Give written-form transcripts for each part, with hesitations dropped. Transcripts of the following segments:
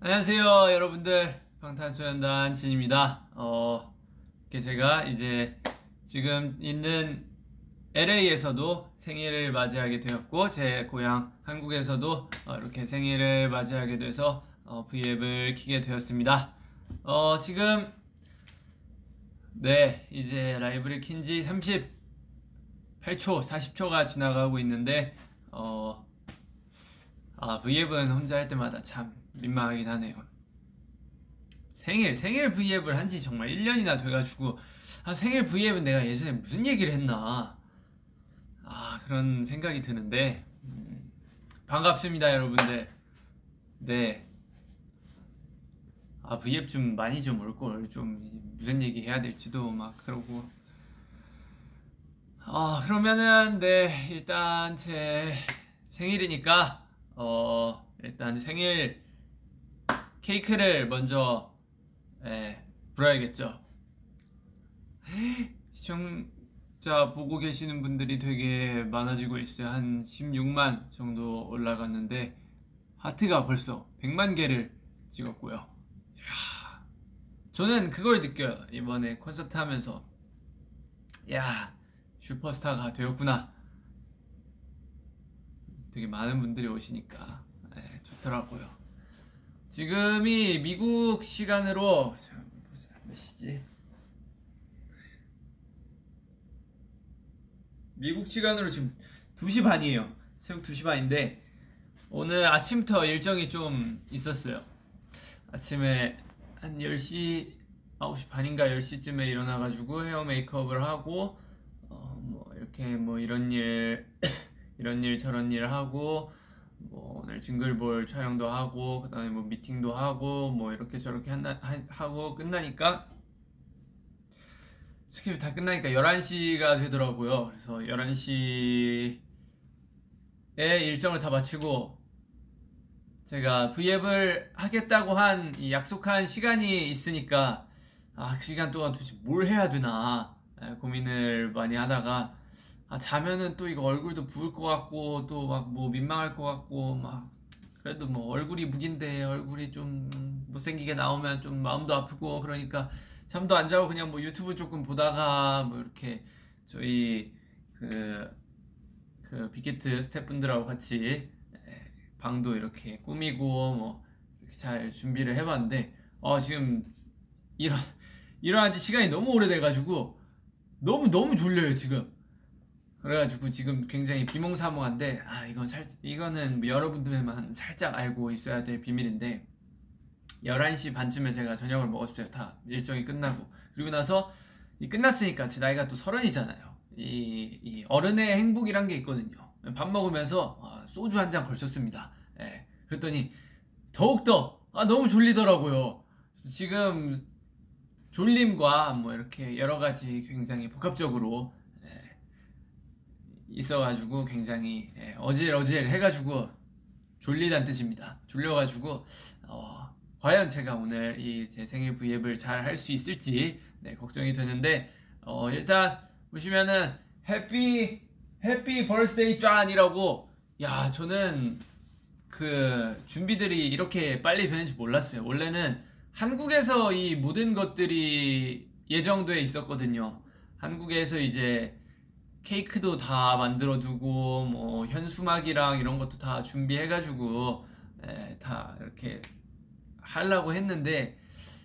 안녕하세요 여러분들, 방탄소년단 진입니다. 이렇게 제가 이제 지금 있는 LA에서도 생일을 맞이하게 되었고, 제 고향 한국에서도 이렇게 생일을 맞이하게 돼서 V앱을 키게 되었습니다. 지금 네, 이제 라이브를 킨지 38초 40초가 지나가고 있는데 V앱은 혼자 할 때마다 참 민망하긴 하네요. 생일 V앱을 한지 정말 1년이나 돼가지고, 생일 V앱은 내가 예전에 무슨 얘기를 했나, 그런 생각이 드는데, 반갑습니다 여러분들. 네, V앱 좀 많이 좀 올걸, 좀 무슨 얘기 해야 될지도 막 그러고. 그러면은 네, 일단 제 생일이니까 일단 생일 케이크를 먼저 불어야겠죠. 시청자 보고 계시는 분들이 되게 많아지고 있어요. 한 16만 정도 올라갔는데 하트가 벌써 100만 개를 찍었고요. 이야, 저는 그걸 느껴요. 이번에 콘서트 하면서, 야, 슈퍼스타가 되었구나. 되게 많은 분들이 오시니까 좋더라고요. 지금이 미국 시간으로 몇 시지? 미국 시간으로 지금 2시 반이에요. 새벽 2시 반인데 오늘 아침부터 일정이 좀 있었어요. 아침에 한 10시, 9시 반인가 10시쯤에 일어나가지고 헤어 메이크업을 하고 뭐 이렇게 뭐 이런 일 이런 일 저런 일 하고, 뭐 오늘 징글볼 촬영도 하고, 그 다음에 뭐 미팅도 하고, 뭐 이렇게 저렇게 하고 끝나니까, 스케줄 다 끝나니까 11시가 되더라고요. 그래서 11시에 일정을 다 마치고, 제가 V앱을 하겠다고 한 이 약속한 시간이 있으니까, 그 시간 동안 도대체 뭘 해야 되나 고민을 많이 하다가, 자면은 또 이거 얼굴도 부을 것 같고, 또 막 뭐 민망할 것 같고, 막 그래도 뭐 얼굴이 무긴데 얼굴이 좀 못생기게 나오면 좀 마음도 아프고, 그러니까 잠도 안 자고 그냥 뭐 유튜브 조금 보다가 뭐 이렇게 저희 그 빅히트 스태프분들하고 같이 방도 이렇게 꾸미고 뭐 이렇게 잘 준비를 해봤는데, 지금 일어난 지 시간이 너무 오래돼가지고 너무 졸려요 지금. 그래가지고 지금 굉장히 비몽사몽한데, 이거는 뭐 여러분들만 살짝 알고 있어야 될 비밀인데, 11시 반쯤에 제가 저녁을 먹었어요. 다 일정이 끝나고. 그리고 나서 끝났으니까 제 나이가 또 30이잖아요. 이 어른의 행복이란 게 있거든요. 밥 먹으면서 소주 한 잔 걸쳤습니다. 그랬더니 더욱더 너무 졸리더라고요. 그래서 지금 졸림과 뭐 이렇게 여러 가지 굉장히 복합적으로 있어가지고 굉장히 어질어질 해가지고 졸리다는 뜻입니다. 졸려가지고 과연 제가 오늘 이 제 생일 V앱을 잘 할 수 있을지 걱정이 되는데, 일단 보시면은 해피 버스데이 짠이라고, 야, 저는 그 준비들이 이렇게 빨리 되는지 몰랐어요. 원래는 한국에서 이 모든 것들이 예정돼 있었거든요. 한국에서 이제 케이크도 다 만들어두고 뭐 현수막이랑 이런 것도 다 준비해가지고 다 이렇게 하려고 했는데,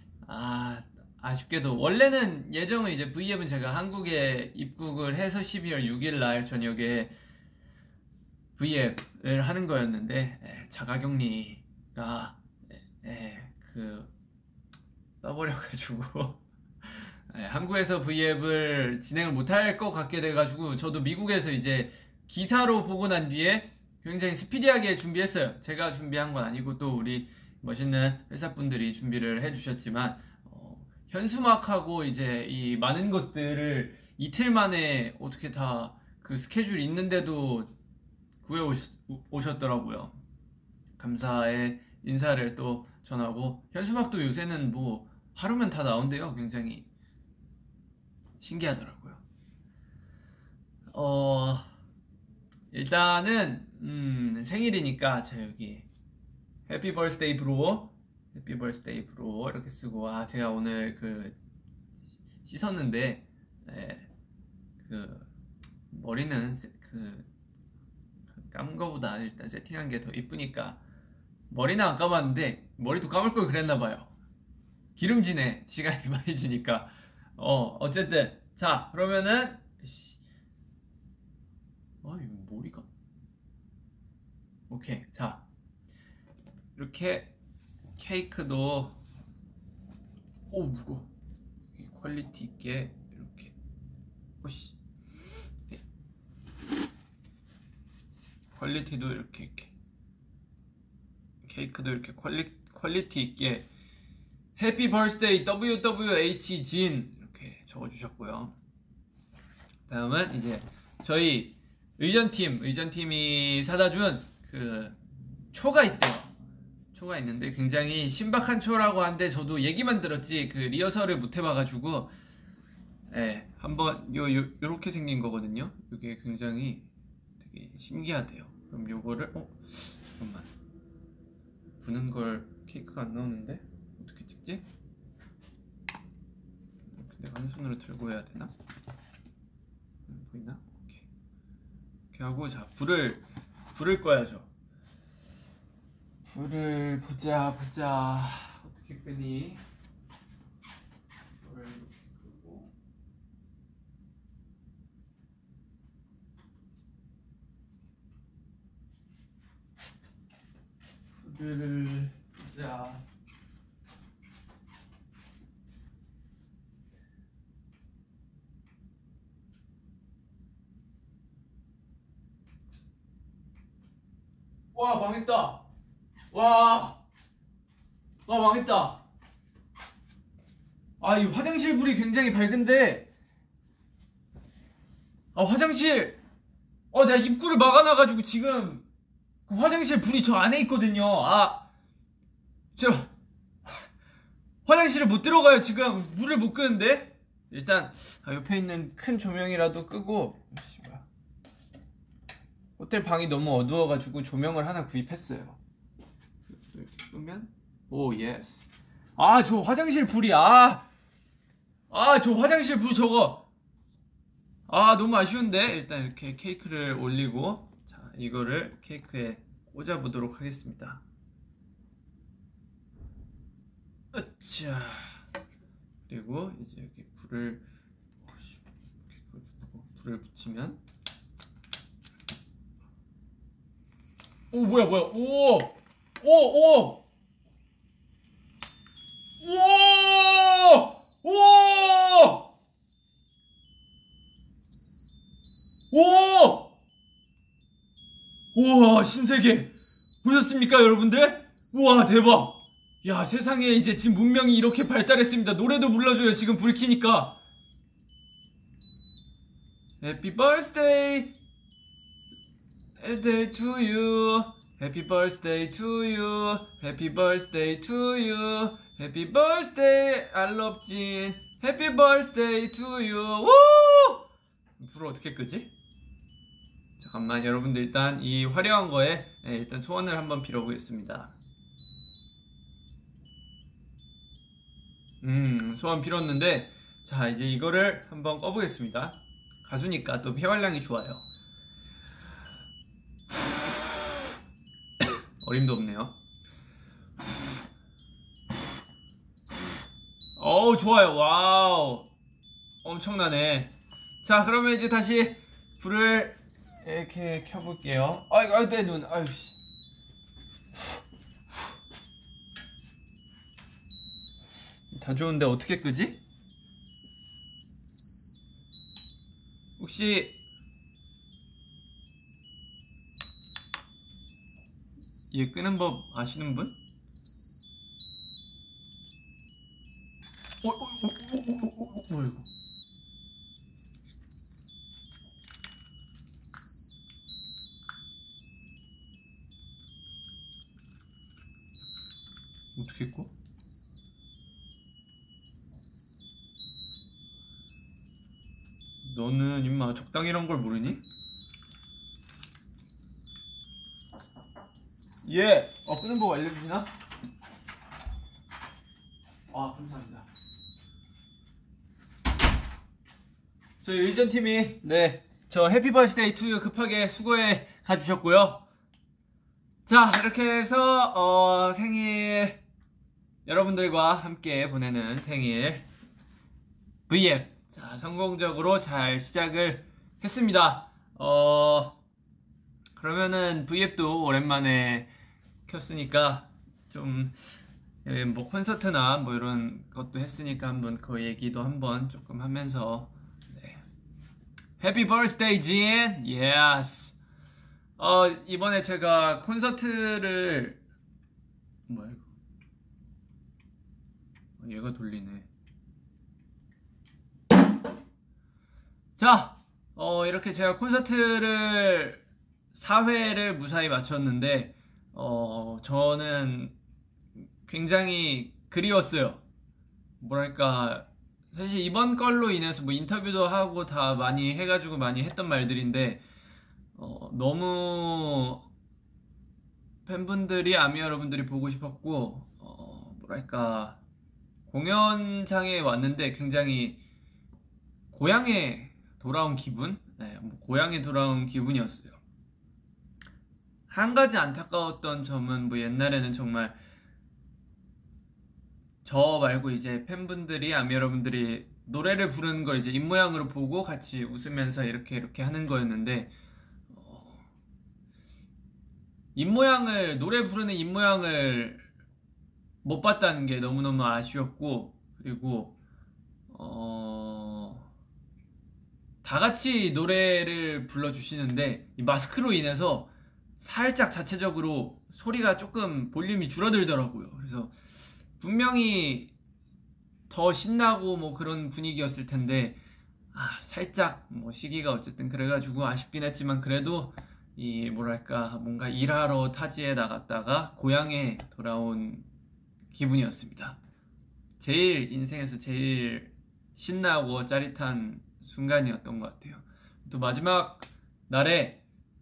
아쉽게도 원래는 예정은 이제 V앱은 제가 한국에 입국을 해서 12월 6일 날 저녁에 V앱을 하는 거였는데, 자가격리가 떠버려가지고 한국에서 V앱을 진행을 못할 것 같게 돼가지고, 저도 미국에서 이제 기사로 보고 난 뒤에 굉장히 스피디하게 준비했어요. 제가 준비한 건 아니고 또 우리 멋있는 회사분들이 준비를 해주셨지만, 현수막하고 이제 이 많은 것들을 이틀 만에 어떻게 다 그 스케줄 있는데도 구해 오셨더라고요. 감사의 인사를 또 전하고, 현수막도 요새는 뭐 하루면 다 나온대요. 굉장히 신기하더라고요. 일단은 생일이니까 자, 여기 해피 버스데이 브로 해피 버스데이 브로 이렇게 쓰고, 아 제가 오늘 그 씻었는데 그 머리는 그 감은 거보다 일단 세팅한 게 더 이쁘니까 머리는 안 감았는데 머리도 감을 걸 그랬나봐요. 기름지네. 시간이 많이 지니까. 어쨌든 자 그러면은 이거 머리가 오케이. 자 이렇게 케이크도 무거워. 퀄리티 있게 이렇게 오씨 퀄리티도 이렇게 케이크도 이렇게 퀄리티 있게 해피 버스데이 WWH 진 이렇게 적어주셨고요. 다음은 이제 저희 의전팀이 사다준 그 초가 있대요. 초가 있는데 굉장히 신박한 초라고 하는데 저도 얘기만 들었지 그 리허설을 못 해봐가지고 한번 요렇게 생긴 거거든요. 이게 굉장히 되게 신기하대요. 그럼 요거를 잠깐만 부는 걸 케이크가 안 나오는데 어떻게 찍지? 내가 한 손으로 들고 해야 되나? 보이나? 오케이. 이렇게 하고 자 불을 꺼야죠. 불을 보자 어떻게 끄니? 불을 이렇게 끄고 불을 보자. 와 망했다. 와 망했다. 이 화장실 불이 굉장히 밝은데 화장실 내가 입구를 막아놔가지고 지금 그 화장실 불이 저 안에 있거든요. 저 화장실을 못 들어가요. 지금 불을 못 끄는데 일단 옆에 있는 큰 조명이라도 끄고 호텔 방이 너무 어두워가지고 조명을 하나 구입했어요. 이렇게 끄면 오 예스. 저 화장실 불이 저 화장실 불 저거 너무 아쉬운데 일단 이렇게 케이크를 올리고 자 이거를 케이크에 꽂아 보도록 하겠습니다. 으쌰. 그리고 이제 여기 불을 붙이면 뭐야 우와 신세계 보셨습니까 여러분들? 우와 대박. 야 세상에 이제 지금 문명이 이렇게 발달했습니다. 노래도 불러줘요 지금 불 켜니까. Happy birthday to you. Happy birthday to you. Happy birthday to you. Happy birthday 알럽진. Happy birthday to you. 우! 불을 어떻게 끄지? 잠깐만 여러분들 일단 이 화려한 거에 일단 소원을 한번 빌어보겠습니다. 소원 빌었는데 자 이제 이거를 한번 꺼보겠습니다. 가수니까 또 폐활량이 좋아요. 어림도 없네요. 좋아요. 와우 엄청나네. 자 그러면 이제 다시 불을 이렇게 켜볼게요. 내 눈. 아유씨. 다 좋은데 어떻게 끄지? 혹시 얘 끄는 법 아시는 분? 뭐야 이거? 어떻게 꺼? 너는 임마 적당히 이런 걸 모르니? 끄는 법 알려주시나? 아, 감사합니다. 저희 의전팀이 저 해피 버스데이 투유 급하게 수고해 가주셨고요. 자, 이렇게 해서 생일 여러분들과 함께 보내는 생일 V앱 자, 성공적으로 잘 시작을 했습니다. 그러면은 V앱도 오랜만에 켰으니까 좀 뭐 콘서트나 뭐 이런 것도 했으니까 한번 그 얘기도 한번 조금 하면서 해피 버스데이 진! 예스! 이번에 제가 콘서트를 뭐야 이거 얘가 돌리네. 자! 이렇게 제가 콘서트를 4회를 무사히 마쳤는데 저는 굉장히 그리웠어요. 뭐랄까 사실 이번 걸로 인해서 뭐 인터뷰도 하고 다 많이 해가지고 많이 했던 말들인데 너무 팬분들이 아미 여러분들이 보고 싶었고 뭐랄까 공연장에 왔는데 굉장히 고향에 돌아온 기분? 뭐 고향에 돌아온 기분이었어요. 한 가지 안타까웠던 점은 뭐 옛날에는 정말 저 말고 이제 팬분들이 아미 여러분들이 노래를 부르는 걸 이제 입모양으로 보고 같이 웃으면서 이렇게 하는 거였는데 노래 부르는 입모양을 못 봤다는 게 너무너무 아쉬웠고 그리고 다 같이 노래를 불러주시는데 이 마스크로 인해서 살짝 자체적으로 소리가 조금 볼륨이 줄어들더라고요. 그래서 분명히 더 신나고 뭐 그런 분위기였을 텐데 살짝 뭐 시기가 어쨌든 그래가지고 아쉽긴 했지만 그래도 이 뭐랄까 뭔가 일하러 타지에 나갔다가 고향에 돌아온 기분이었습니다. 제일 인생에서 제일 신나고 짜릿한 순간이었던 것 같아요. 또 마지막 날에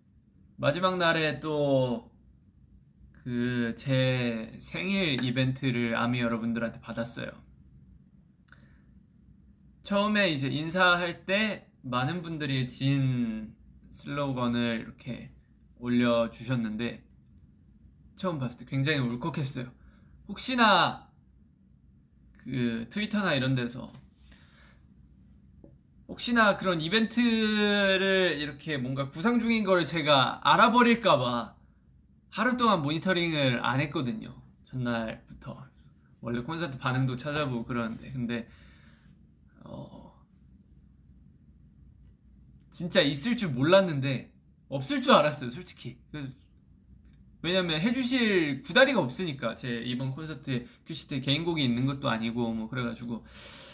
또 제 생일 이벤트를 아미 여러분들한테 받았어요. 처음에 이제 인사할 때 많은 분들이 진 슬로건을 이렇게 올려주셨는데 처음 봤을 때 굉장히 울컥했어요. 혹시나 그 트위터나 이런 데서 혹시나 그런 이벤트를 이렇게 뭔가 구상 중인 거를 제가 알아버릴까봐 하루 동안 모니터링을 안 했거든요. 전날부터. 원래 콘서트 반응도 찾아보고 그러는데 근데 진짜 있을 줄 몰랐는데 없을 줄 알았어요, 솔직히. 왜냐면 해주실 구다리가 없으니까 제 이번 콘서트에 큐시트 개인곡이 있는 것도 아니고 뭐 그래가지고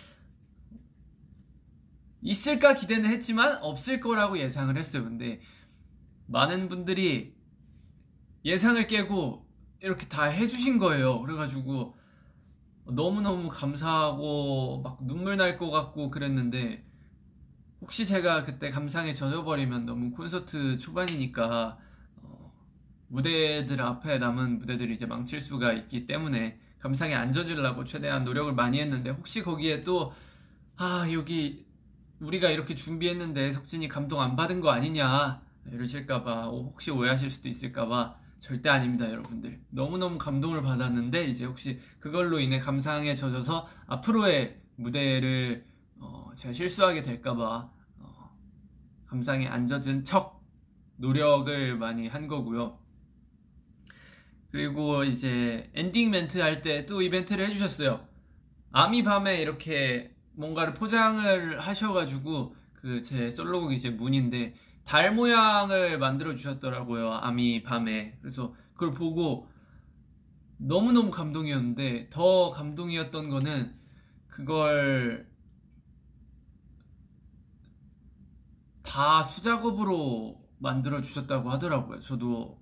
있을까 기대는 했지만 없을 거라고 예상을 했어요. 근데 많은 분들이 예상을 깨고 이렇게 다 해주신 거예요. 그래가지고 너무너무 감사하고 막 눈물 날 것 같고 그랬는데 혹시 제가 그때 감상에 젖어버리면 너무 콘서트 초반이니까 무대들 앞에 남은 무대들이 이제 망칠 수가 있기 때문에 감상에 안 젖으려고 최대한 노력을 많이 했는데 혹시 거기에 또 여기 우리가 이렇게 준비했는데 석진이 감동 안 받은 거 아니냐 이러실까봐 혹시 오해하실 수도 있을까봐 절대 아닙니다, 여러분들. 너무너무 감동을 받았는데 이제 혹시 그걸로 인해 감상에 젖어서 앞으로의 무대를 제가 실수하게 될까봐 감상에 안 젖은 척 노력을 많이 한 거고요. 그리고 이제 엔딩 멘트 할 때 또 이벤트를 해주셨어요. 아미 밤에 이렇게 뭔가를 포장을 하셔가지고 그 제 솔로곡이 이제 문인데 달 모양을 만들어 주셨더라고요, 아미 밤에. 그래서 그걸 보고 너무너무 감동이었는데 더 감동이었던 거는 그걸 다 수작업으로 만들어 주셨다고 하더라고요. 저도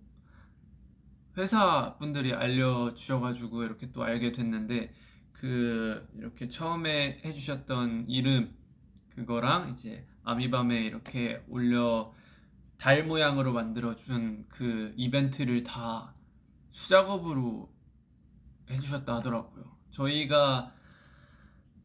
회사 분들이 알려주셔가지고 이렇게 또 알게 됐는데 이렇게 처음에 해주셨던 이름 그거랑 이제 아미밤에 이렇게 올려 달 모양으로 만들어준 그 이벤트를 다 수작업으로 해주셨다 하더라고요. 저희가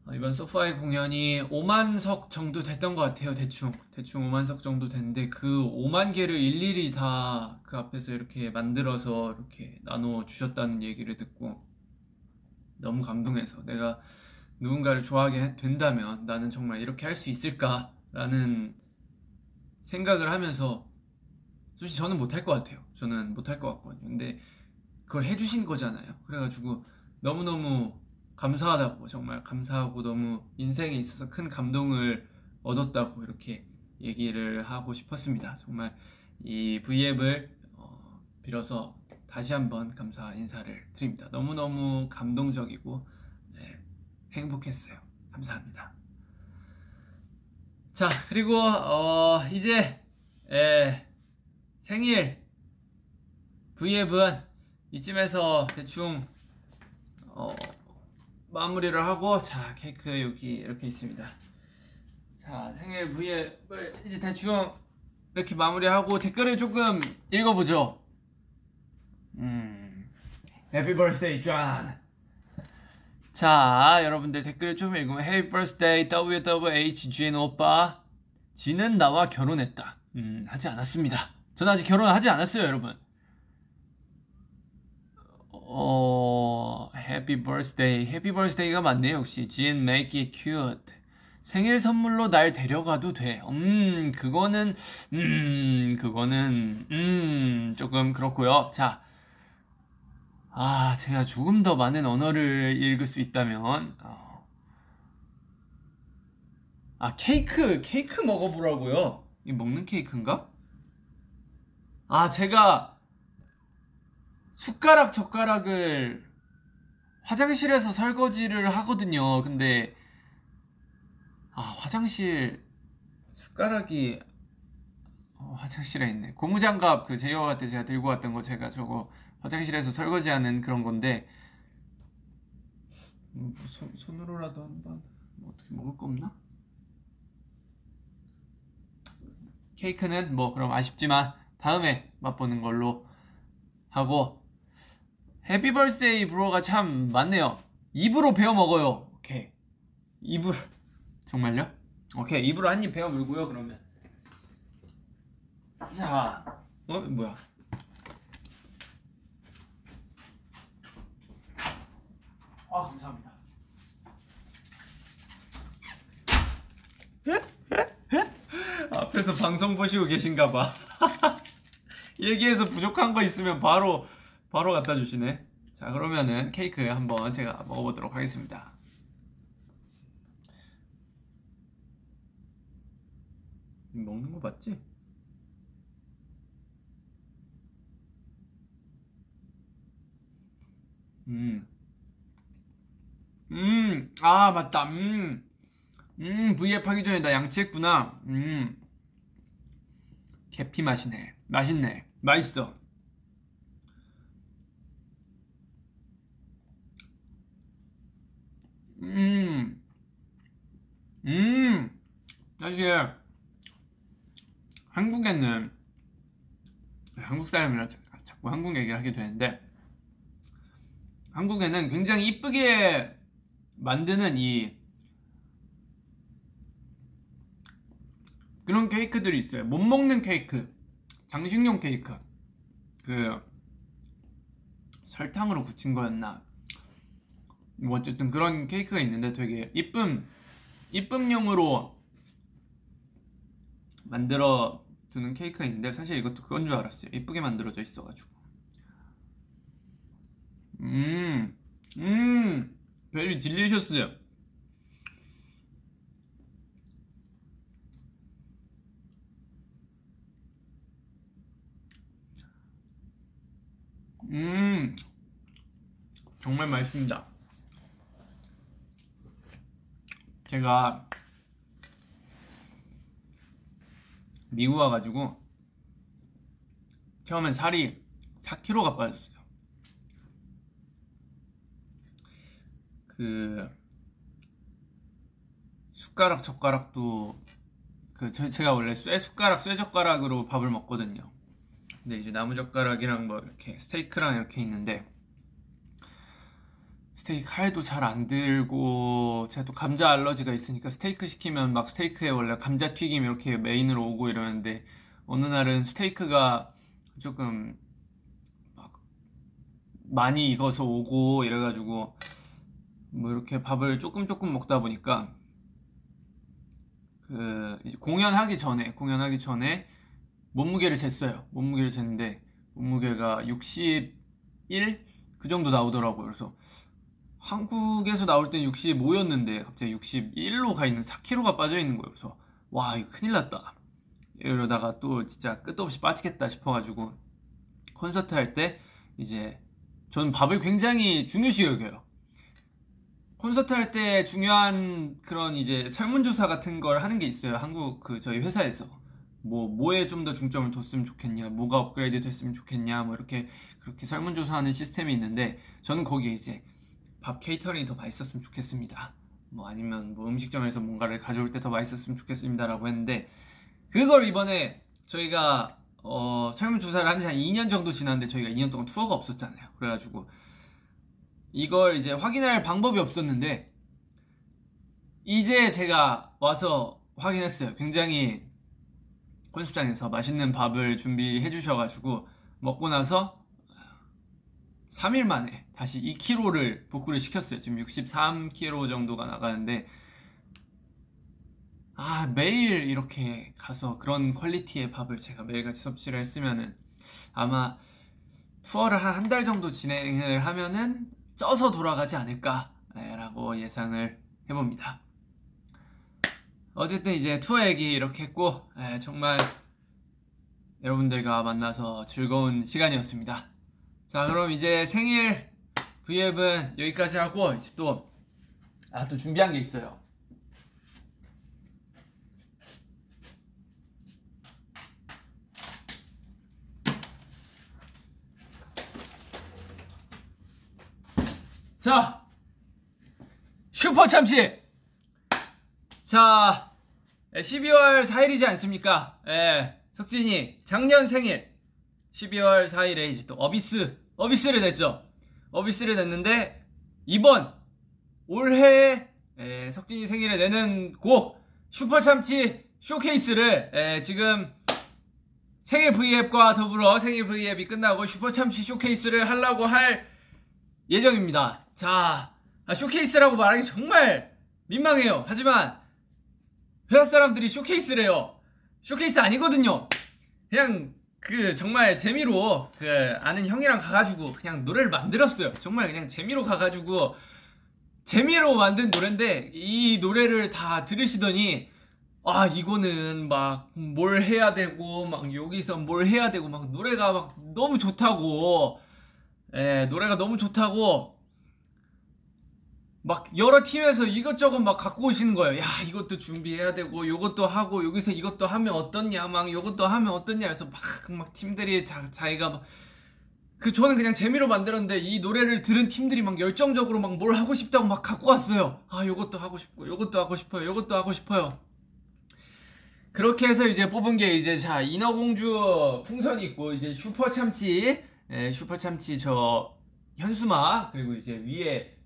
이번 소파의 공연이 5만 석 정도 됐던 것 같아요. 대충 5만 석 정도 됐는데 그 5만 개를 일일이 다 그 앞에서 이렇게 만들어서 이렇게 나눠 주셨다는 얘기를 듣고 너무 감동해서 내가 누군가를 좋아하게 된다면 나는 정말 이렇게 할 수 있을까라는 생각을 하면서 솔직히 저는 못할 것 같아요. 저는 못할 것 같거든요. 근데 그걸 해주신 거잖아요. 그래가지고 너무너무 감사하다고, 정말 감사하고 너무 인생에 있어서 큰 감동을 얻었다고 이렇게 얘기를 하고 싶었습니다. 정말 이 V앱을 빌어서 다시 한번 감사 인사를 드립니다. 너무너무 감동적이고 네, 행복했어요. 감사합니다. 자, 그리고 이제 생일 V앱은 이쯤에서 대충 마무리를 하고, 자, 케이크 여기 이렇게 있습니다. 자, 생일 V앱을 이제 대충 이렇게 마무리하고 댓글을 조금 읽어보죠. Happy birthday, John. 자, 여러분들 댓글을 좀 읽으면 Happy birthday, WWHGN 오빠. 지는 나와 결혼했다. 하지 않았습니다. 저는 아직 결혼하지 않았어요, 여러분. Happy birthday. Happy birthday가 맞네요, 역시. Jin, make it cute. 생일 선물로 날 데려가도 돼. 그거는 조금 그렇고요. 자, 제가 조금 더 많은 언어를 읽을 수 있다면, 케이크 먹어보라고요. 이 먹는 케이크인가? 제가 숟가락 젓가락을 화장실에서 설거지를 하거든요. 근데 화장실 숟가락이 화장실에 있네. 고무장갑 그 제이와 때 제가 들고 왔던 거, 제가 저거 화장실에서 설거지하는 그런 건데 손으로라도 한번 어떻게 먹을 거 없나? 케이크는 그럼 아쉽지만 다음에 맛보는 걸로 하고, 해피 벌스데이 브로가 참 많네요. 입으로 베어 먹어요. 오케이, 입으로. 정말요? 오케이, 입으로 한 입 베어 물고요. 그러면 자, 뭐야? 감사합니다. 앞에서 방송 보시고 계신가봐. 얘기해서 부족한 거 있으면 바로 갖다 주시네. 자, 그러면은 케이크 한번 제가 먹어보도록 하겠습니다. 먹는 거 맞지? 맞다. V앱 하기 전에 나 양치했구나. 계피 맛이네. 맛있네. 맛있어. 사실 한국에는, 한국 사람이라 자꾸 한국 얘기를 하게 되는데, 한국에는 굉장히 이쁘게 만드는 그런 케이크들이 있어요. 못 먹는 케이크, 장식용 케이크, 그 설탕으로 굳힌 거였나, 어쨌든 그런 케이크가 있는데 되게 이쁨용으로 만들어 주는 케이크가 있는데, 사실 이것도 그건 줄 알았어요. 이쁘게 만들어져 있어가지고. 베리 딜리셔스. 정말 맛있습니다. 제가 미국 와가지고 처음엔 살이 4kg가 빠졌어요. 그 숟가락 젓가락도 제가 원래 쇠젓가락으로 밥을 먹거든요. 근데 이제 나무젓가락이랑 이렇게 스테이크랑 이렇게 있는데, 스테이크 칼도 잘 안 들고, 제가 또 감자 알러지가 있으니까 스테이크 시키면 막 스테이크에 원래 감자튀김 이렇게 메인으로 오고 이러는데, 어느 날은 스테이크가 조금 막 많이 익어서 오고 이래가지고 뭐 이렇게 밥을 조금 먹다 보니까 그 이제 공연하기 전에 몸무게를 쟀어요. 몸무게를 쟀는데 몸무게가 61 그 정도 나오더라고요. 그래서 한국에서 나올 땐 65였는데 갑자기 61로 가 있는 4kg가 빠져 있는 거예요. 그래서 와, 이거 큰일 났다. 이러다가 또 진짜 끝도 없이 빠지겠다 싶어가지고 콘서트 할 때 이제 저는 밥을 굉장히 중요시 여겨요. 콘서트 할 때 중요한 그런 이제 설문조사 같은 걸 하는 게 있어요. 한국 그 저희 회사에서 뭐에 좀 더 중점을 뒀으면 좋겠냐, 뭐가 업그레이드 됐으면 좋겠냐, 뭐 이렇게 그렇게 설문조사하는 시스템이 있는데 저는 거기에 이제 밥 케이터링이 더 맛있었으면 좋겠습니다. 뭐 아니면 뭐 음식점에서 뭔가를 가져올 때 더 맛있었으면 좋겠습니다라고 했는데 그걸 이번에 저희가 설문조사를 한 지 한 2년 정도 지났는데 저희가 2년 동안 투어가 없었잖아요. 그래가지고 이걸 이제 확인할 방법이 없었는데 이제 제가 와서 확인했어요. 굉장히 콘서트장에서 맛있는 밥을 준비해 주셔가지고 먹고 나서 3일 만에 다시 2kg를 복구를 시켰어요. 지금 63kg 정도가 나가는데 매일 이렇게 가서 그런 퀄리티의 밥을 제가 매일같이 섭취를 했으면은 아마 투어를 한 달 정도 진행을 하면은 쪄서 돌아가지 않을까라고 예상을 해봅니다. 어쨌든 이제 투어 얘기 이렇게 했고 정말 여러분들과 만나서 즐거운 시간이었습니다. 자, 그럼 이제 생일 V앱은 여기까지 하고 이제 또 준비한 게 있어요. 자, 슈퍼 참치. 자, 12월 4일이지 않습니까? 석진이 작년 생일 12월 4일에 이제 또 어비스를 냈죠. 어비스를 냈는데 이번 올해 석진이 생일에 내는 곡 슈퍼 참치 쇼케이스를 지금 생일 V앱과 더불어 생일 V앱이 끝나고 슈퍼 참치 쇼케이스를 하려고 할 예정입니다. 자, 쇼케이스라고 말하기 정말 민망해요. 하지만 회사 사람들이 쇼케이스래요. 쇼케이스 아니거든요. 그냥 정말 재미로 아는 형이랑 가가지고 그냥 노래를 만들었어요. 정말 그냥 재미로 가가지고 재미로 만든 노래인데 이 노래를 다 들으시더니 이거는 막 뭘 해야 되고 막 여기서 뭘 해야 되고 막 노래가 막 너무 좋다고 노래가 너무 좋다고 막 여러 팀에서 이것저것 막 갖고 오시는 거예요. 야, 이것도 준비해야 되고 요것도 하고 여기서 이것도 하면 어떻냐 막 요것도 하면 어떻냐 해서 막 팀들이 자기가 막 저는 그냥 재미로 만들었는데 이 노래를 들은 팀들이 막 열정적으로 막 뭘 하고 싶다고 막 갖고 왔어요. 요것도 하고 싶고 요것도 하고 싶어요. 요것도 하고 싶어요. 그렇게 해서 이제 뽑은 게 이제 인어공주 풍선이 있고 이제 슈퍼참치 저 현수막 그리고 이제 위에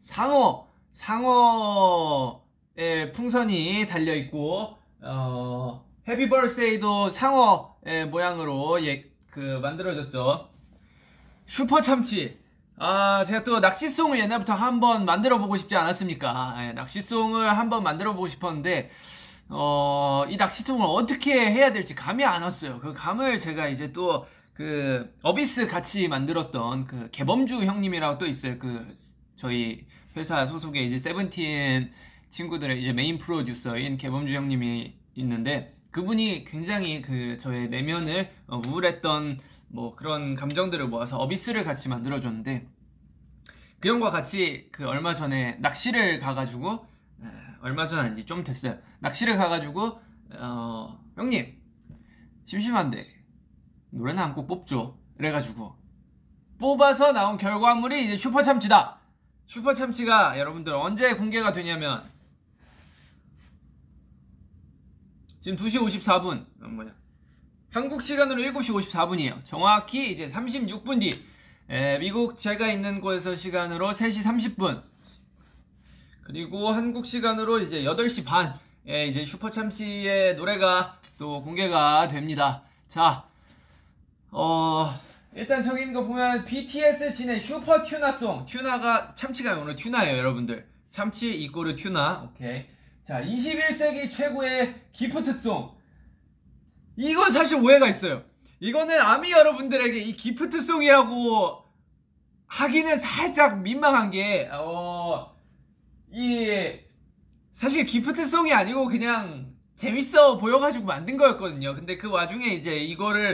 상어의 풍선이 달려있고 해피 버스데이도 상어의 모양으로 만들어졌죠. 슈퍼참치 제가 또 낚시송을 옛날부터 한번 만들어보고 싶지 않았습니까? 낚시송을 한번 만들어보고 싶었는데 이 낚시송을 어떻게 해야 될지 감이 안 왔어요. 그 감을 제가 이제 또 어비스 같이 만들었던 개범주 형님이라고 또 있어요. 저희 회사 소속의 이제 세븐틴 친구들의 이제 메인 프로듀서인 개범주 형님이 있는데 그분이 굉장히 저의 내면을 우울했던 뭐 그런 감정들을 모아서 어비스를 같이 만들어줬는데 그 형과 같이 얼마 전에 낚시를 가가지고 얼마 전 아닌지 좀 됐어요. 낚시를 가가지고 형님 심심한데 노래는 한 곡 뽑죠. 그래가지고 뽑아서 나온 결과물이 이제 슈퍼참치다. 슈퍼참치가 여러분들 언제 공개가 되냐면 지금 2시 54분 한국 시간으로 7시 54분이에요 정확히 이제 36분 뒤 미국 제가 있는 곳에서 시간으로 3시 30분 그리고 한국 시간으로 이제 8시 반에 이제 슈퍼참치의 노래가 또 공개가 됩니다. 자, 일단 저기 있는 거 보면 BTS 진의 슈퍼 튜나송. 튜나가 참치가 오늘 튜나예요, 여러분들. 참치 이꼬르 튜나. 오케이. 자, 21세기 최고의 기프트송. 이건 사실 오해가 있어요. 이거는 아미 여러분들에게 이 기프트송이라고 하기는 살짝 민망한 게, 사실 기프트송이 아니고 그냥 재밌어 보여가지고 만든 거였거든요. 근데 그 와중에 이제 이거를,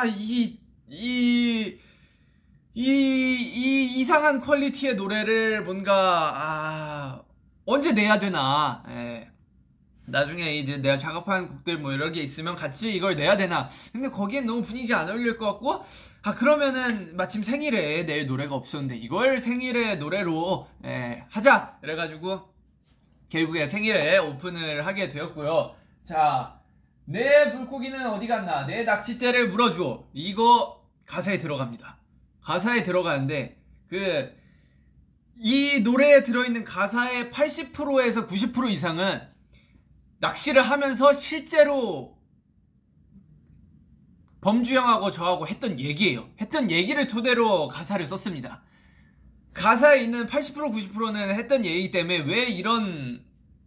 이상한 퀄리티의 노래를 뭔가, 언제 내야 되나. 예. 나중에 이제 내가 작업한 곡들 뭐 여러 개 있으면 같이 이걸 내야 되나. 근데 거기엔 너무 분위기가 안 어울릴 것 같고, 그러면은 마침 생일에 낼 노래가 없었는데 이걸 생일에 노래로 하자. 그래가지고 결국에 생일에 오픈을 하게 되었고요. 자, 내 물고기는 어디 갔나? 내 낚싯대를 물어줘. 이거 가사에 들어갑니다. 가사에 들어가는데 이 노래에 들어있는 가사의 80%에서 90% 이상은 낚시를 하면서 실제로 범주형하고 저하고 했던 얘기예요. 했던 얘기를 토대로 가사를 썼습니다. 가사에 있는 80% 90%는 했던 얘기 때문에 왜 이런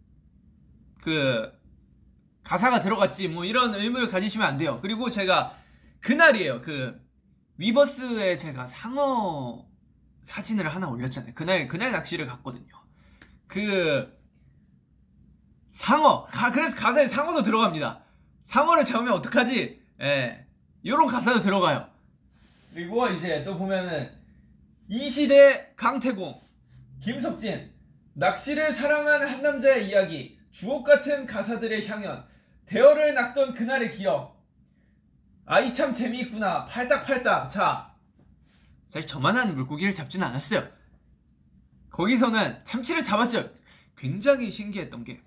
가사가 들어갔지 뭐 이런 의문을 가지시면 안 돼요. 그리고 제가 그날이에요. 위버스에 제가 상어 사진을 하나 올렸잖아요. 그날 낚시를 갔거든요. 상어. 그래서 가사에 상어도 들어갑니다. 상어를 잡으면 어떡하지? 요런 가사도 들어가요. 그리고 이제 또 보면은 이 시대 강태공, 김석진, 낚시를 사랑한 한 남자의 이야기, 주옥같은 가사들의 향연, 대어를 낚던 그날의 기억. 이 참 재미있구나. 팔딱팔딱. 자, 사실 저만한 물고기를 잡지는 않았어요. 거기서는 참치를 잡았어요. 굉장히 신기했던 게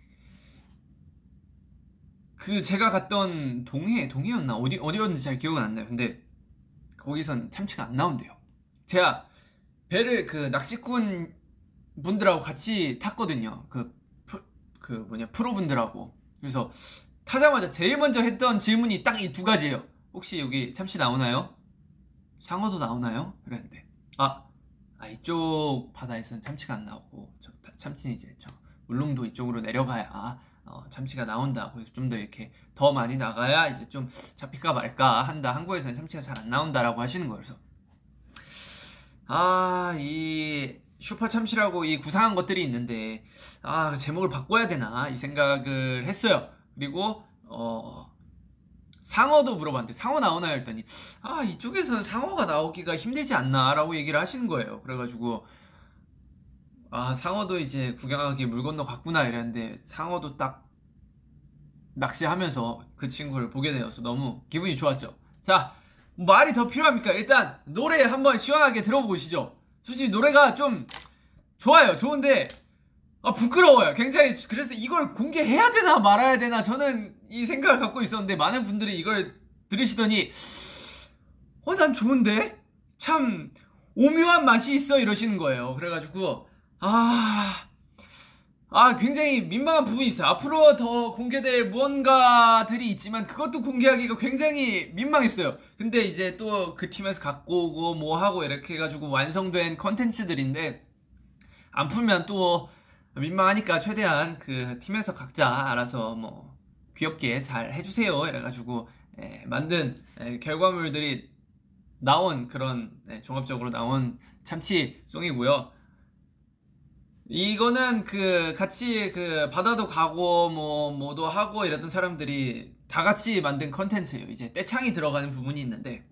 제가 갔던 동해였나? 어디였는지 잘 기억은 안 나요. 근데 거기선 참치가 안 나온대요. 제가 배를 낚시꾼 분들하고 같이 탔거든요. 프로분들하고. 그래서 타자마자 제일 먼저 했던 질문이 딱 이 두 가지예요. 혹시 여기 참치 나오나요? 상어도 나오나요? 그랬는데 이쪽 바다에서는 참치가 안 나오고 참치는 이제 울릉도 이쪽으로 내려가야 참치가 나온다. 그래서 좀 더 이렇게 더 많이 나가야 이제 좀 잡힐까 말까 한다. 한국에서는 참치가 잘 안 나온다라고 하시는 거예요. 그래서 이 슈퍼 참치라고 이 구상한 것들이 있는데 그 제목을 바꿔야 되나 이 생각을 했어요. 그리고 상어도 물어봤는데 상어 나오나요? 했더니 이쪽에서는 상어가 나오기가 힘들지 않나 라고 얘기를 하시는 거예요. 그래가지고 상어도 이제 구경하기 물 건너 갔구나 이랬는데 상어도 딱 낚시하면서 그 친구를 보게 되어서 너무 기분이 좋았죠. 자, 말이 더 필요합니까? 일단 노래 한번 시원하게 들어보시죠. 솔직히 노래가 좀 좋아요. 좋은데 부끄러워요. 굉장히. 그래서 이걸 공개해야 되나 말아야 되나 저는 이 생각을 갖고 있었는데 많은 분들이 이걸 들으시더니 난 좋은데? 참 오묘한 맛이 있어 이러시는 거예요. 그래가지고 굉장히 민망한 부분이 있어요. 앞으로 더 공개될 무언가들이 있지만 그것도 공개하기가 굉장히 민망했어요. 근데 이제 또 그 팀에서 갖고 오고 뭐 하고 이렇게 해가지고 완성된 컨텐츠들인데 안 풀면 또 민망하니까 최대한 그 팀에서 각자 알아서 뭐 귀엽게 잘 해주세요 이래가지고 만든 결과물들이 나온 그런 종합적으로 나온 참치송이고요. 이거는 같이 바다도 가고 뭐도 하고 이랬던 사람들이 다 같이 만든 컨텐츠예요. 이제 떼창이 들어가는 부분이 있는데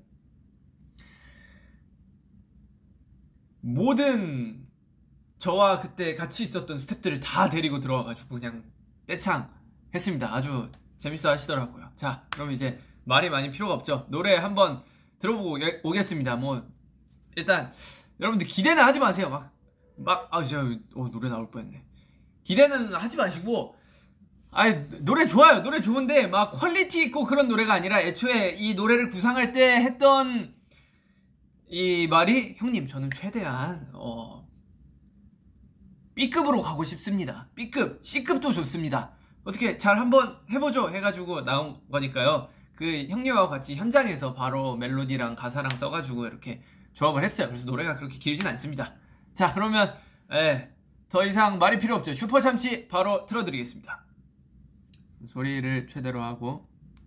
모든 저와 그때 같이 있었던 스태프들을 다 데리고 들어와가지고 그냥 떼창 했습니다. 아주 재밌어 하시더라고요. 자, 그럼 이제 말이 많이 필요가 없죠. 노래 한번 들어보고 오겠습니다. 일단 여러분들 기대는 하지 마세요. 진짜 노래 나올 뻔했네. 기대는 하지 마시고 노래 좋아요. 노래 좋은데 막 퀄리티 있고 그런 노래가 아니라 애초에 이 노래를 구상할 때 했던 이 말이 형님 저는 최대한 B급으로 가고 싶습니다. B급, C급도 좋습니다. 어떻게 잘 한번 해보죠 해가지고 나온 거니까요. 그 형님하고 같이 현장에서 바로 멜로디랑 가사랑 써가지고 이렇게 조합을 했어요. 그래서 노래가 그렇게 길진 않습니다. 자, 그러면 더 이상 말이 필요 없죠. 슈퍼참치 바로 틀어드리겠습니다. 소리를 최대로 하고.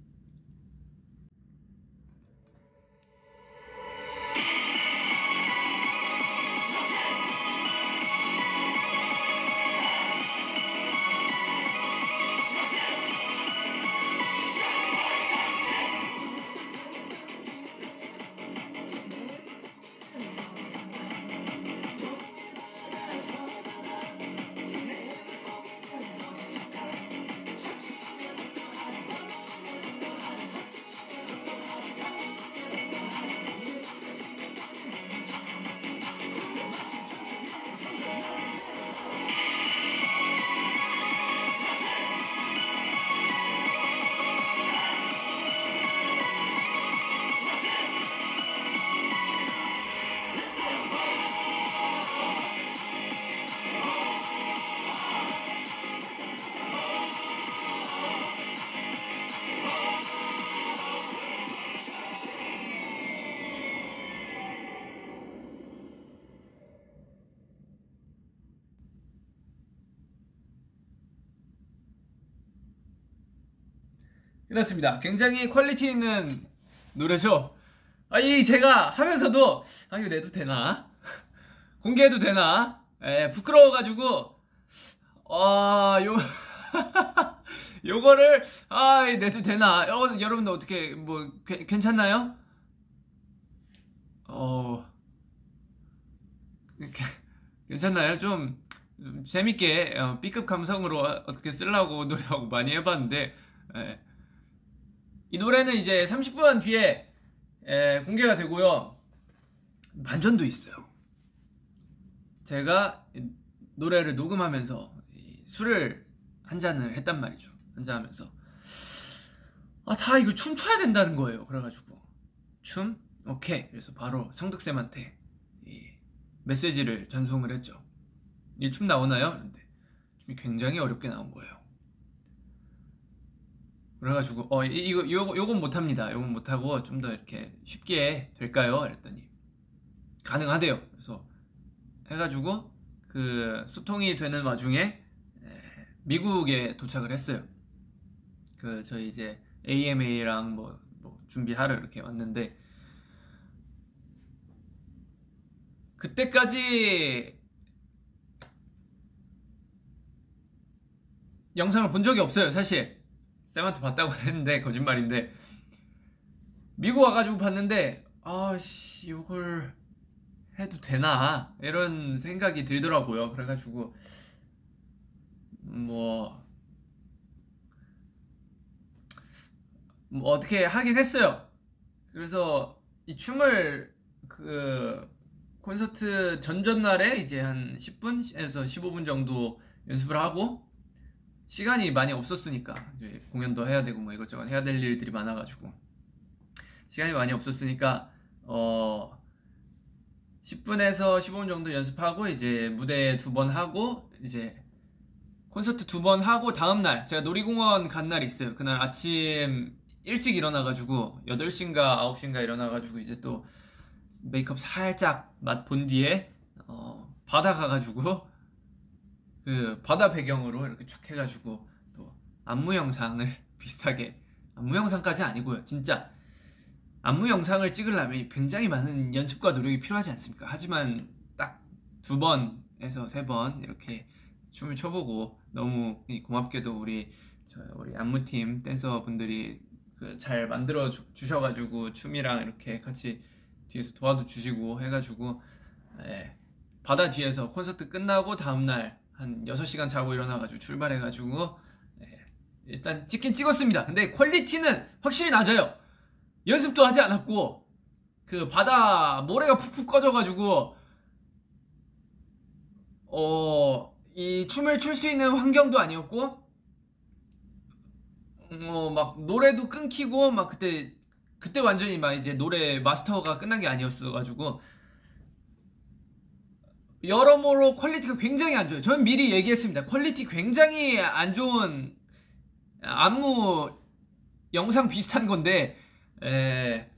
끝났습니다. 굉장히 퀄리티 있는 노래죠. 이 제가 하면서도 이거 내도 되나? 공개해도 되나? 부끄러워가지고 요 요거를 내도 되나? 여러분들 어떻게 뭐 괜찮나요? 괜찮나요? 좀 재밌게 B급 감성으로 어떻게 쓰려고 노력하고 많이 해봤는데 이 노래는 이제 30분 뒤에 공개가 되고요. 반전도 있어요. 제가 노래를 녹음하면서 술을 한 잔을 했단 말이죠. 한잔 하면서 다 이거 춤춰야 된다는 거예요. 그래가지고 춤? 오케이. 그래서 바로 성덕쌤한테 메시지를 전송을 했죠. 이 춤 나오나요? 근데 춤이 굉장히 어렵게 나온 거예요. 그래가지고 요건 못합니다. 요건 못하고 좀 더 이렇게 쉽게 될까요? 그랬더니 가능하대요. 그래서 해가지고 그 소통이 되는 와중에 미국에 도착을 했어요. 그 저희 이제 AMA랑 뭐 준비하러 이렇게 왔는데 그때까지 영상을 본 적이 없어요. 사실 쌤한테 봤다고 했는데 거짓말인데 미국 와가지고 봤는데 요걸 해도 되나 이런 생각이 들더라고요. 그래가지고 뭐 어떻게 하긴 했어요. 그래서 이 춤을 그 콘서트 전전날에 이제 한 10분에서 15분 정도 연습을 하고 시간이 많이 없었으니까 이제 공연도 해야 되고 뭐 이것저것 해야 될 일들이 많아가지고 시간이 많이 없었으니까 10분에서 15분 정도 연습하고 이제 무대 2번 하고 이제 콘서트 2번 하고 다음날 제가 놀이공원 간 날이 있어요. 그날 아침 일찍 일어나가지고 8시인가 9시인가 일어나가지고 이제 또 메이크업 살짝 맛 본 뒤에 바다 가가지고 그 바다 배경으로 이렇게 쫙 해가지고 또 안무 영상을 비슷하게 안무 영상까지 아니고요. 진짜 안무 영상을 찍으려면 굉장히 많은 연습과 노력이 필요하지 않습니까? 하지만 딱 2번에서 3번 이렇게 춤을 춰보고 너무 고맙게도 우리 안무팀 댄서분들이 잘 만들어 주셔가지고 춤이랑 이렇게 같이 뒤에서 도와도 주시고 해가지고 바다 뒤에서 콘서트 끝나고 다음날 한 6시간 자고 일어나가지고 출발해가지고 일단 찍긴 찍었습니다. 근데 퀄리티는 확실히 낮아요. 연습도 하지 않았고 그 바다 모래가 푹푹 꺼져가지고 이 춤을 출 수 있는 환경도 아니었고 막 노래도 끊기고 막 그때 완전히 막 이제 노래 마스터가 끝난 게 아니었어가지고 여러모로 퀄리티가 굉장히 안 좋아요. 저는 미리 얘기했습니다. 퀄리티 굉장히 안 좋은 안무 영상 비슷한 건데, 에,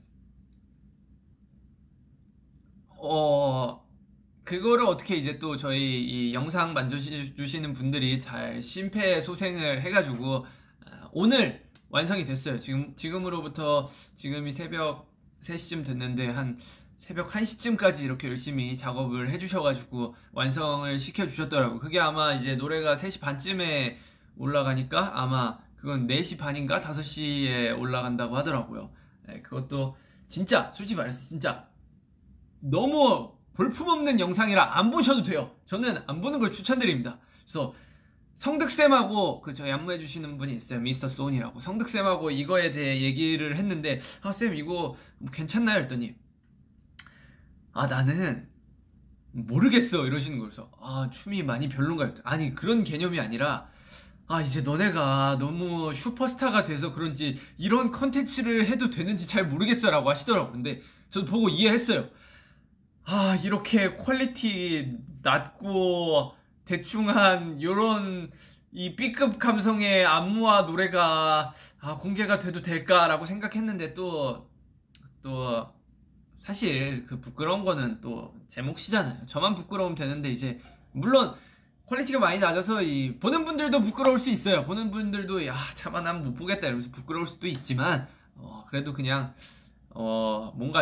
그거를 어떻게 이제 또 저희 이 영상 만져주시는 분들이 잘 심폐소생을 해가지고, 오늘 완성이 됐어요. 지금으로부터 지금이 새벽 3시쯤 됐는데, 한 새벽 1시쯤까지 이렇게 열심히 작업을 해주셔가지고 완성을 시켜주셨더라고요. 그게 아마 이제 노래가 3시 반쯤에 올라가니까 아마 그건 4시 반인가 5시에 올라간다고 하더라고요. 네, 그것도 진짜 솔직히 말해서 진짜 너무 볼품없는 영상이라 안 보셔도 돼요. 저는 안 보는 걸 추천드립니다. 그래서 성득쌤하고 그 저희 안무해주시는 분이 있어요. 미스터 소니라고. 성득쌤하고 이거에 대해 얘기를 했는데, 아, 쌤 이거 뭐 괜찮나요? 했더니, 아, 나는 모르겠어 이러시는 거예요. 그래서 아, 춤이 많이 별론가요? 아니, 그런 개념이 아니라, 아, 이제 너네가 너무 슈퍼스타가 돼서 그런지 이런 컨텐츠를 해도 되는지 잘 모르겠어 라고 하시더라고요. 근데 저도 보고 이해했어요. 아, 이렇게 퀄리티 낮고 대충한 요런 이 B급 감성의 안무와 노래가 공개가 돼도 될까라고 생각했는데, 또 사실 그 부끄러운 거는 또 제 몫이잖아요. 저만 부끄러우면 되는데, 이제 물론 퀄리티가 많이 낮아서 이 보는 분들도 부끄러울 수 있어요. 보는 분들도 야, 차마 난 못 보겠다 이러면서 부끄러울 수도 있지만, 그래도 그냥 뭔가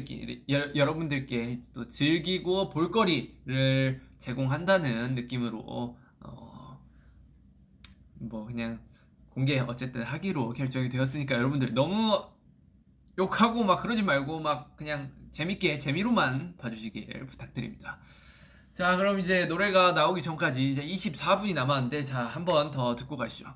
여러분들께 또 즐기고 볼거리를 제공한다는 느낌으로 뭐 그냥 공개 어쨌든 하기로 결정이 되었으니까, 여러분들 너무 욕하고 막 그러지 말고 막 그냥 재밌게 재미로만 봐주시길 부탁드립니다. 자, 그럼 이제 노래가 나오기 전까지 이제 24분이 남았는데, 자, 한 번 더 듣고 가시죠.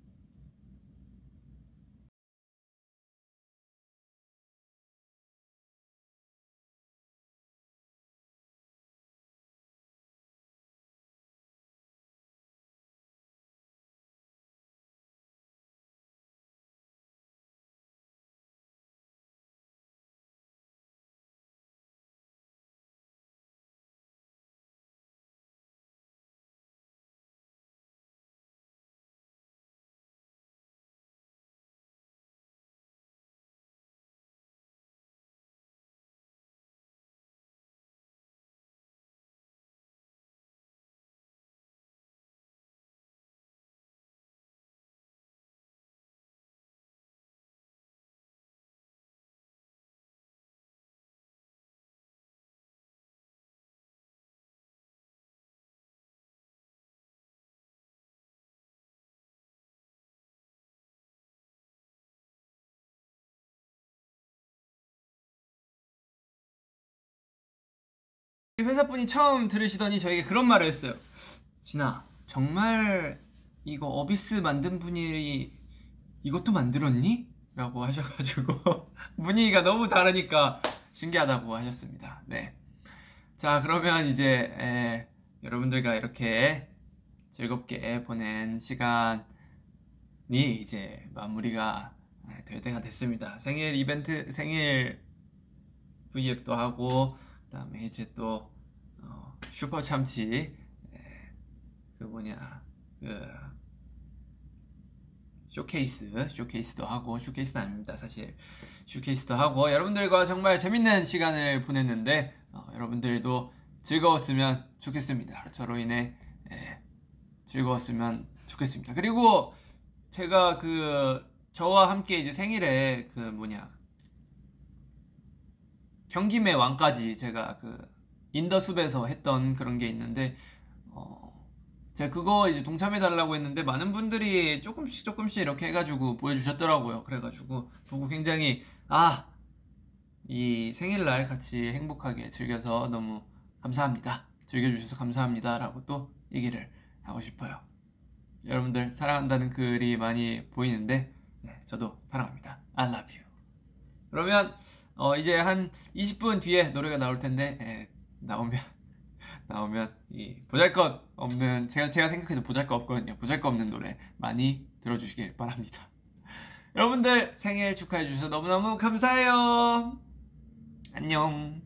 회사분이 처음 들으시더니 저에게 그런 말을 했어요. 진아, 정말 이거 어비스 만든 분이 이것도 만들었니? 라고 하셔가지고 분위기가 너무 다르니까 신기하다고 하셨습니다. 네. 자, 그러면 이제 여러분들과 이렇게 즐겁게 보낸 시간이 이제 마무리가 될 때가 됐습니다. 생일 이벤트, 생일 V앱도 하고, 그다음에 이제 또 슈퍼 참치 그 뭐냐 그 쇼케이스도 하고, 쇼케이스는 아닙니다 사실, 쇼케이스도 하고 여러분들과 정말 재밌는 시간을 보냈는데, 여러분들도 즐거웠으면 좋겠습니다. 저로 인해 즐거웠으면 좋겠습니다. 그리고 제가 저와 함께 이제 생일에 경김의 왕까지 제가 인더숲에서 했던 그런 게 있는데, 제가 그거 이제 동참해달라고 했는데 많은 분들이 조금씩 이렇게 해가지고 보여주셨더라고요. 그래가지고 보고 굉장히 이 생일날 같이 행복하게 즐겨서 너무 감사합니다. 즐겨주셔서 감사합니다 라고 또 얘기를 하고 싶어요. 여러분들 사랑한다는 글이 많이 보이는데, 저도 사랑합니다. I love you. 그러면 이제 한 20분 뒤에 노래가 나올 텐데, 나오면 이 보잘것없는, 제가 생각해도 보잘것없거든요. 보잘것없는 노래 많이 들어주시길 바랍니다. 여러분들 생일 축하해 주셔서 너무너무 감사해요. 안녕.